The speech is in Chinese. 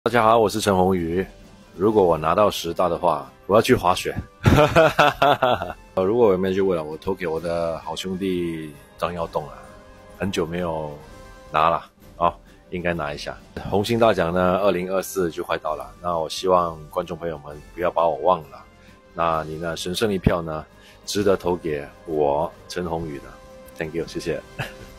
大家好，我是陈宏宇。如果我拿到10大的话，我要去滑雪。如果我没去问了，我投给我的好兄弟张耀栋了，很久没有拿了啊，应该拿一下。红星大奖呢，2024就快到了，那我希望观众朋友们不要把我忘了。那你呢，神圣一票呢，值得投给我陈宏宇的。Thank you， 谢谢。